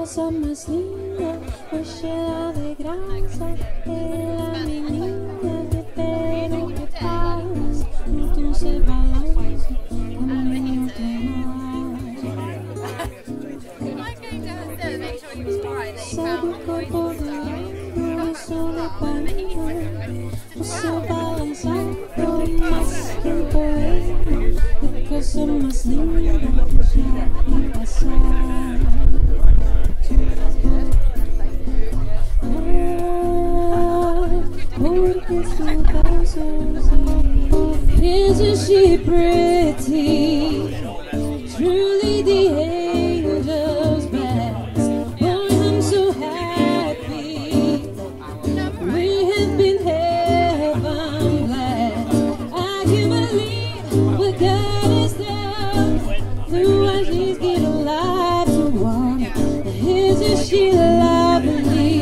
cosa más linda, pues llena de grasa, de la menina de pelo que pasa, entonces balanza, camino sabe como volando, solo parando, se balanzando más que un poema, de cosa más linda, ya y pasar. Isn't she pretty? Truly the angel's best. Boy, I'm so happy. We have been heaven blessed. I can't believe what God has done. Through our she's given life to one. Isn't she lovely?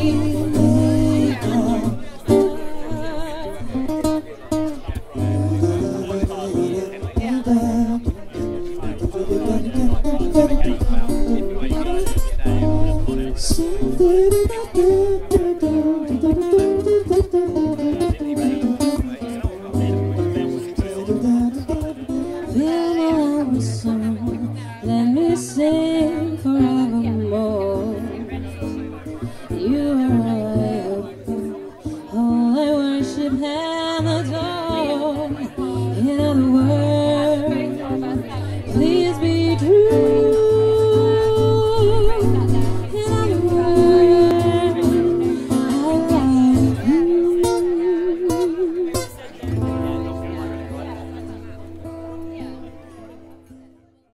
Let me sing forevermore. You are all I worship and adore. In other words, please be true.